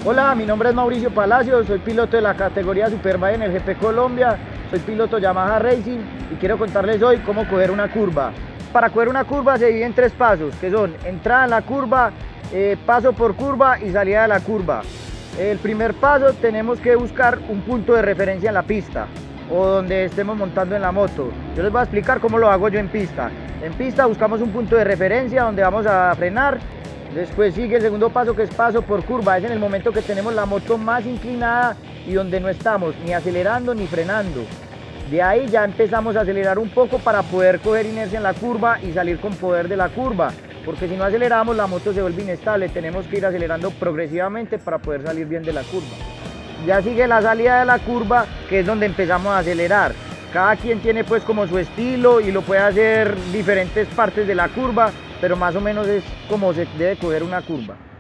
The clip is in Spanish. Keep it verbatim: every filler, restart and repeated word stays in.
Hola, mi nombre es Mauricio Palacios, soy piloto de la categoría Superbike en el G P Colombia, soy piloto Yamaha Racing y quiero contarles hoy cómo coger una curva. Para coger una curva se divide en tres pasos, que son entrada en la curva, eh, paso por curva y salida de la curva. El primer paso tenemos que buscar un punto de referencia en la pista o donde estemos montando en la moto. Yo les voy a explicar cómo lo hago yo en pista. En pista buscamos un punto de referencia donde vamos a frenar. Después sigue el segundo paso, que es paso por curva. Es en el momento que tenemos la moto más inclinada y donde no estamos ni acelerando ni frenando. De ahí ya empezamos a acelerar un poco para poder coger inercia en la curva y salir con poder de la curva, porque si no aceleramos la moto se vuelve inestable. Tenemos que ir acelerando progresivamente para poder salir bien de la curva. Ya sigue la salida de la curva, que es donde empezamos a acelerar. Cada quien tiene pues como su estilo y lo puede hacer diferentes partes de la curva, pero más o menos es como se debe coger una curva.